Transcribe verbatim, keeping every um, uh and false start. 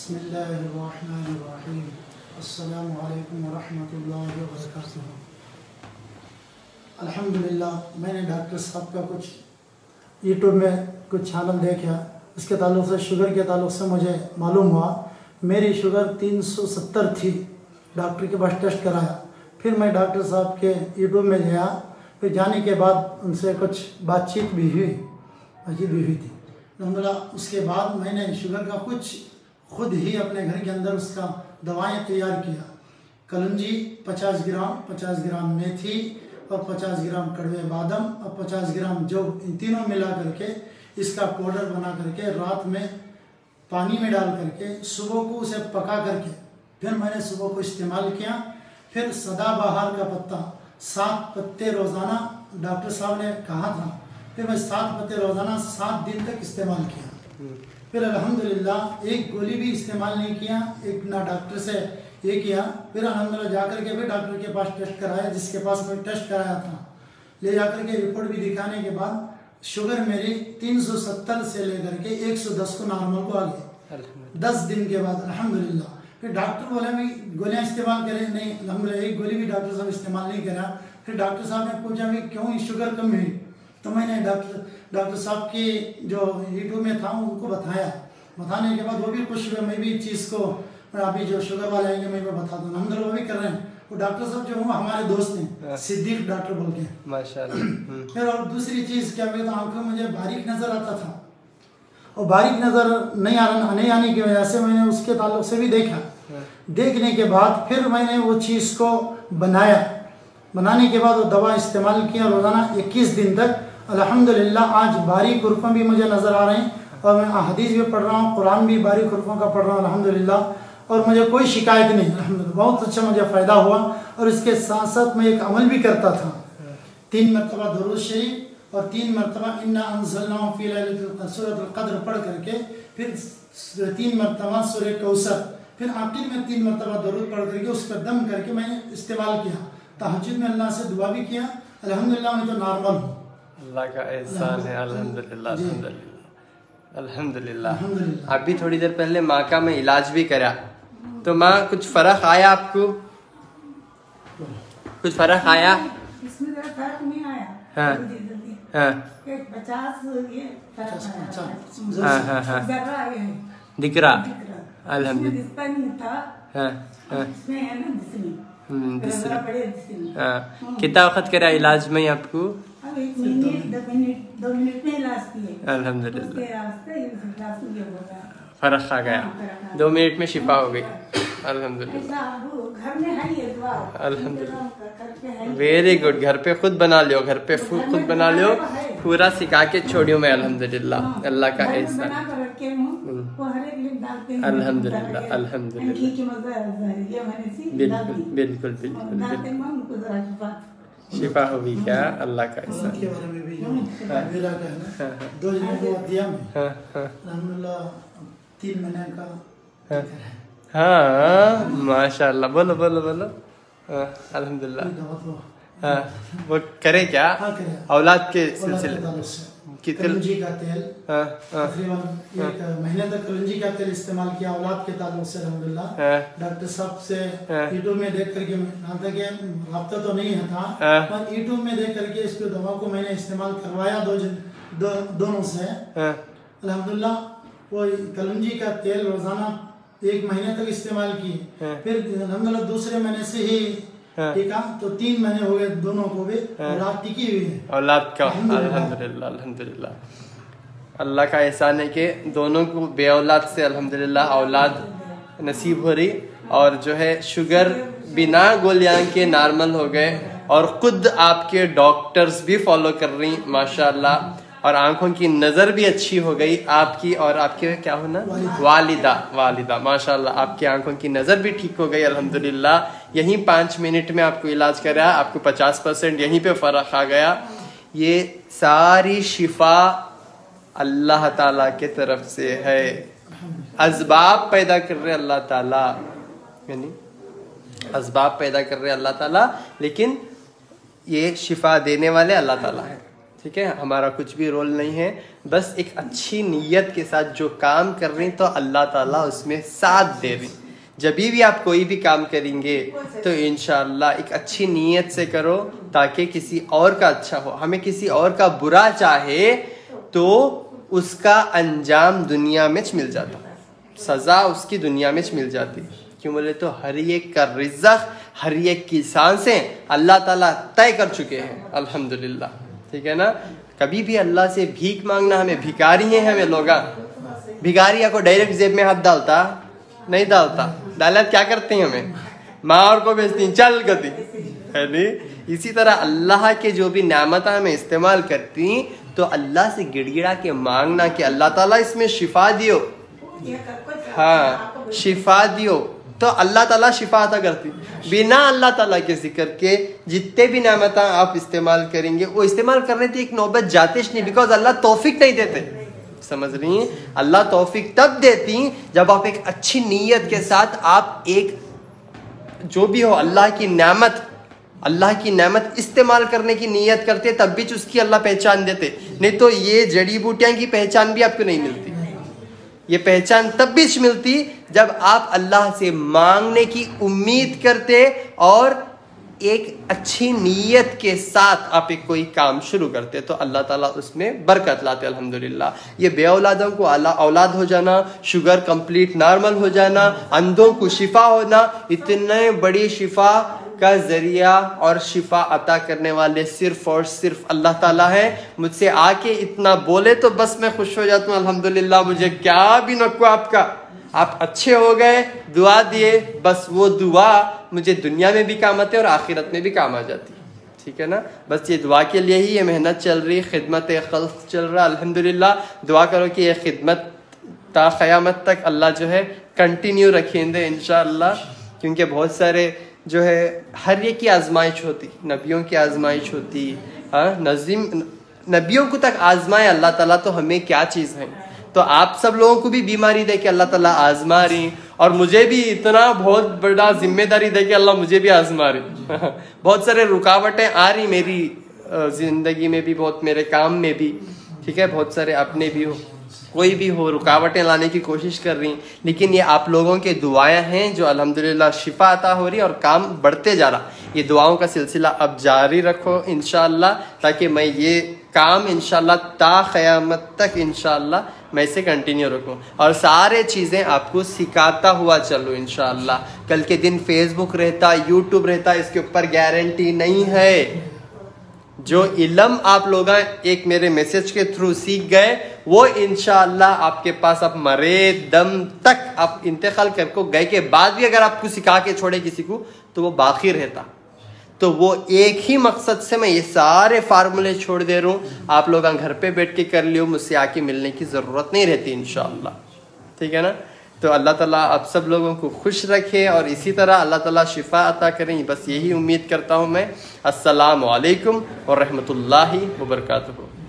बिस्मिल्लाहिर्रहमानिर्रहीम। अस्सलामु अलैकुम वरहमतुल्लाहि वबरकातुहू। अल्हम्दुलिल्लाह, मैंने डॉक्टर साहब का कुछ यूट्यूब में कुछ चैनल देखा, उसके ताल्लुक़ से शुगर के ताल्लुक़ से मुझे मालूम हुआ मेरी शुगर तीन सौ सत्तर थी। डॉक्टर के पास टेस्ट कराया, फिर मैं डॉक्टर साहब के यूट्यूब में गया, फिर जाने के बाद उनसे कुछ बातचीत भी हुई बातचीत भी हुई थी अल्हम्दुलिल्लाह। उसके बाद मैंने शुगर का कुछ खुद ही अपने घर के अंदर उसका दवाएं तैयार किया। कलंजी पचास ग्राम, पचास ग्राम मेथी और पचास ग्राम कड़वे बादाम और पचास ग्राम जौ, इन तीनों मिला करके इसका पाउडर बना करके रात में पानी में डाल करके सुबह को उसे पका करके फिर मैंने सुबह को इस्तेमाल किया। फिर सदाबहार का पत्ता सात पत्ते रोज़ाना डॉक्टर साहब ने कहा था, फिर मैं सात पत्ते रोज़ाना सात दिन तक इस्तेमाल किया। फिर अल्हम्दुलिल्लाह एक गोली भी इस्तेमाल नहीं किया, एक ना डॉक्टर से ये किया। फिर अल्हम्दुलिल्लाह जाकर के भी डॉक्टर के पास टेस्ट कराया, जिसके पास मैं टेस्ट कराया था, ले जाकर के रिपोर्ट भी दिखाने के बाद शुगर मेरी तीन सौ सत्तर से लेकर के एक सौ दस को नॉर्मल को आ गई दस दिन के बाद अल्हम्दुलिल्लाह। फिर डॉक्टर बोले भी गोलियाँ इस्तेमाल करें, नहीं अल्हम्दुलिल्लाह एक गोली भी डॉक्टर साहब इस्तेमाल नहीं करा। फिर डॉक्टर साहब ने पूछा भी क्यों शुगर कम हुई, तो मैंने डॉक्टर डॉक्टर साहब की जो यूट्यूब में था उनको बताया। बताने के बाद वो भी खुश हुए, मैं भी इस चीज़ को अभी जो शुगर वाले आएंगे मैं भी बता दूँ, हम वो भी कर रहे हैं। वो डॉक्टर साहब जो हुआ हमारे दोस्त हैं, सिद्दीक डॉक्टर बोल के माशाल्लाह। फिर और दूसरी चीज़ क्या हुई, तो आंखों में मुझे बारीक नज़र आता था और बारीक नज़र नहीं आना नहीं आने की वजह से मैंने उसके ताल्लुक से भी देखा। देखने के बाद फिर मैंने वो चीज़ को बनाया। बनाने के बाद वो दवा इस्तेमाल किया रोज़ाना इक्कीस दिन तक। अल्हम्दुलिल्लाह आज बारीक हुर्फ़ें भी मुझे नज़र आ रहे हैं और मैं हदीस भी पढ़ रहा हूँ, कुरान भी बारीक हुर्फ़ों का पढ़ रहा हूँ अल्हम्दुलिल्लाह, और मुझे कोई शिकायत नहीं अल्हम्दुलिल्लाह। बहुत अच्छा मुझे फ़ायदा हुआ। और इसके साथ साथ मैं एक अमल भी करता था, तीन मरतबा दुरूद शरीफ और तीन मरतबा इन्ना अंज़लनाहु फ़ी लैलतिल क़द्र सूरतुल क़द्र पढ़ करके फिर तीन मरतबा सूरह कौसर, फिर आखिर में तीन मरतबा दुरूद पढ़ करके उस पर दम करके मैंने इस्तेमाल किया। तहज्जुद में अल्लाह से दुआ भी किया, अल्हम्दुलिल्लाह मैं तो नॉर्मल हूँ। अल्लाह का एहसान है अल्हम्दुलिल्लाह अल्हम्दुलिल्लाह अल्हम्दुलिल्लाह। अभी थोड़ी देर पहले माँ का मैं इलाज भी करा, तो माँ कुछ फ़र्क आया आपको? कुछ फ़र्क आया? इसमें ज़रा फर्क नहीं आया। हाँ हाँ पचास ये हाँ हाँ हाँ ज़रा ये दिख रहा अल्हम्दुलिल्लाह। इसका नहीं था, हाँ हाँ इसमें है ना जिसमें दूसरा बड़े जिसमें हाँ। कितना वक्त करा इलाज में आपको? अब एक मिनट दो मिनट दो मिनट में इलाज किए अल्हम्दुलिल्लाह उसके रास्ते इलाज ये होगा, फर्क आ गया, दो मिनट में शिफा हो गई अल्हम्दुलिल्लाह। ऐसा वो घर में है ये दुआ अल्हम्दुलिल्लाह वेरी गुड। घर पे खुद बना लियो, घर पे खुद बना लियो, पूरा सिखा के छोड़ियो मैं अल्हम्दुलिल्लाह। अल्लाह का एहसान अल्हम्दुलिल्लाह अल्हम्दुलिल्लाह बिल्कुल बिल्कुल बिल्कुल शिफा होगी क्या? अल्लाह का एहसान। के बारे में भी मेरा कहना दो जने को दिया में अल्हम्दुलिल्लाह तीन महीने का हाँ माशाल्लाह। बोलो बोलो बोलो अल्हम्दुलिल्लाह। हाँ वो करे क्या? हाँ करे। औलाद के सिलसिले कि कलंजी का तेल हाँ हाँ तकरीबन एक महीने तक कलंजी का तेल इस्तेमाल किया औलाद के ताल्लुक से अल्हम्दुलिल्लाह। डॉक्टर साहब से यूट्यूब में देख करके हालांकि रब्ता तो नहीं है था, पर यूट्यूब में देख करके इसको दवा को मैंने इस्तेमाल करवाया दो दो दोनों से अल्हम्दुलिल्लाह। वो कलंजी का तेल रोजाना एक महीने तक इस्तेमाल किए, फिर अल्हम्दुलिल्लाह दूसरे महीने से ही ठीक है, तो तीन महीने हो गए दोनों को भी औलाद टिकी हुई है औलाद का अल्हम्दुलिल्लाह अल्हम्दुलिल्लाह। अल्लाह का एहसान है कि दोनों को बे औलाद से अल्हम्दुलिल्लाह औलाद नसीब हो रही, और जो है शुगर बिना गोलियां के नॉर्मल हो गए, और खुद आपके डॉक्टर्स भी फॉलो कर रही माशाल्लाह, और आंखों की नज़र भी अच्छी हो गई आपकी, और आपके क्या होना वालिदा वालिदा माशाल्लाह आपकी आंखों की नज़र भी ठीक हो गई अल्हम्दुलिल्लाह। यहीं पाँच मिनट में आपको इलाज करा, आपको पचास परसेंट यहीं पे फ़र्क आ गया। ये सारी शिफा अल्लाह ताला के तरफ से है, असबाब पैदा कर रहे अल्लाह ताला, यानी असबाब पैदा कर रहे अल्लाह ताला, लेकिन ये शिफा देने वाले अल्लाह ताला है। ठीक है, हमारा कुछ भी रोल नहीं है, बस एक अच्छी नीयत के साथ जो काम कर रही तो अल्लाह ताला उसमें साथ दे रही। जब भी आप कोई भी काम करेंगे तो इंशाअल्लाह एक अच्छी नीयत से करो ताकि किसी और का अच्छा हो। हमें किसी और का बुरा चाहे तो उसका अंजाम दुनिया में मिल जाता, सजा उसकी दुनिया में मिल जाती। क्यों बोले तो हर एक का रिज़्क़, हर एक की सांसें अल्लाह ताला तय कर चुके हैं अल्हम्दुलिल्लाह। ठीक है ना, कभी भी अल्लाह से भीख मांगना, हमें भिखारी हैं हमें लोग, भिखारिया को डायरेक्ट जेब में हाथ डालता नहीं डालता, डाला क्या करते हैं हमें मार को भेजती हैं, चल गति है नहीं। इसी तरह अल्लाह के जो भी नेमत हमें इस्तेमाल करती तो अल्लाह से गिड़गिड़ा के मांगना कि अल्लाह ताला इसमें शिफा दियो, हाँ शिफा दियो, तो अल्लाह ताला शिफा अता करती। बिना अल्लाह ताला के जिक्र के जितने भी नेमत आप इस्तेमाल करेंगे वो इस्तेमाल करने की एक नौबत जाते नहीं, बिकॉज अल्लाह तौफीक नहीं देते। समझ रही हैं, अल्लाह तौफीक तब देती जब आप एक अच्छी नीयत के साथ आप एक जो भी हो अल्लाह की नेमत अल्लाह की नेमत इस्तेमाल करने की नीयत करते, तब भी उसकी अल्लाह पहचान देते। नहीं तो ये जड़ी बूटियां की पहचान भी आपको नहीं मिलती। ये पहचान तब भी मिलती जब आप अल्लाह से मांगने की उम्मीद करते और एक अच्छी नीयत के साथ आप एक कोई काम शुरू करते, तो अल्लाह ताला उसमें बरकत लाते अल्हम्दुलिल्लाह। ये बे औलादों को औलाद हो जाना, शुगर कंप्लीट नॉर्मल हो जाना, अंधों को शिफा होना, इतने बड़ी शिफा का जरिया और शिफा अता करने वाले सिर्फ और सिर्फ अल्लाह ताला है। मुझसे आके इतना बोले तो बस मैं खुश हो जाता हूँ अल्हम्दुलिल्लाह, मुझे क्या भी नको आपका, आप अच्छे हो गए, दुआ दिए, बस वो दुआ मुझे दुनिया में भी काम आती है और आखिरत में भी काम आ जाती है। ठीक है ना, बस ये दुआ के लिए ही ये मेहनत चल रही, खिदमत खल्क चल रहा अल्हम्दुलिल्लाह। दुआ करो कि ये खिदमत ता क़यामत तक अल्लाह जो है कंटिन्यू रखेंगे इंशाअल्लाह, क्योंकि बहुत सारे जो है हर एक की आजमाइश होती, नबियों की आजमाइश होती, हाँ नजीम नबियों को तक आजमाए अल्लाह ताला, तो हमें क्या चीज़ है। तो आप सब लोगों को भी बीमारी दे के अल्लाह ताला आजमा रही, और मुझे भी इतना बहुत बड़ा जिम्मेदारी दे के अल्लाह मुझे भी आजमा रही। बहुत सारे रुकावटें आ रही मेरी जिंदगी में भी, बहुत मेरे काम में भी, ठीक है, बहुत सारे अपने भी हो, कोई भी हो, रुकावटें लाने की कोशिश कर रही, लेकिन ये आप लोगों के दुआएं हैं जो अल्हम्दुलिल्लाह शिफा अता हो रही और काम बढ़ते जा रहा। ये दुआओं का सिलसिला अब जारी रखो इंशाअल्लाह, ताकि मैं ये काम इंशाअल्लाह ता क़यामत तक इंशाअल्लाह मैं इसे कंटिन्यू रखूं और सारे चीज़ें आपको सिखाता हुआ चलूं इंशाअल्लाह। कल के दिन फेसबुक रहता, यूट्यूब रहता, इसके ऊपर गारंटी नहीं है। जो इल्म आप लोग एक मेरे मैसेज के थ्रू सीख गए वो इंशाअल्लाह आपके पास आप मरे दम तक आप इंतकाल करके गए के बाद भी अगर आपको सिखा के छोड़े किसी को तो वो बाकी रहता। तो वो एक ही मकसद से मैं ये सारे फार्मूले छोड़ दे रहा हूँ, आप लोग घर पे बैठ के कर लियो, मुझसे आके मिलने की ज़रूरत नहीं रहती इंशाअल्लाह। ठीक है ना, तो अल्लाह ताला आप सब लोगों को खुश रखे और इसी तरह अल्लाह ताला शिफा अता करें, बस यही उम्मीद करता हूँ मैं। अस्सलामु अलैकुम व रहमतुल्लाहि व बरकातुहू।